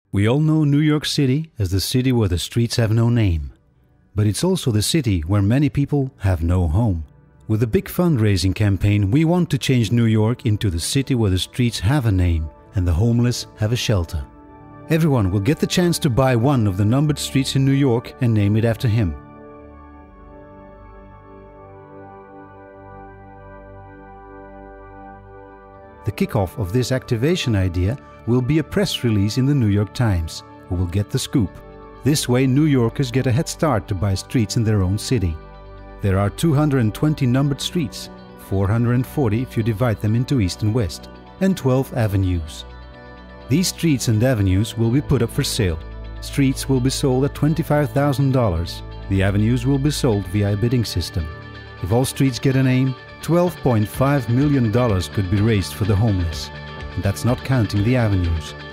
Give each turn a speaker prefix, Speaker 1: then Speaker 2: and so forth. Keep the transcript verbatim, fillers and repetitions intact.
Speaker 1: We all know New York City as the city where the streets have no name. But it's also the city where many people have no home. With a big fundraising campaign, we want to change New York into the city where the streets have a name and the homeless have a shelter. Everyone will get the chance to buy one of the numbered streets in New York and name it after him. The kickoff of this activation idea will be a press release in the New York Times, who will get the scoop. This way New Yorkers get a head start to buy streets in their own city. There are two hundred twenty numbered streets, four hundred forty if you divide them into east and west, and twelve avenues. These streets and avenues will be put up for sale. Streets will be sold at twenty-five thousand dollars. The avenues will be sold via a bidding system. If all streets get a name, twelve point five million dollars could be raised for the homeless. And that's not counting the avenues.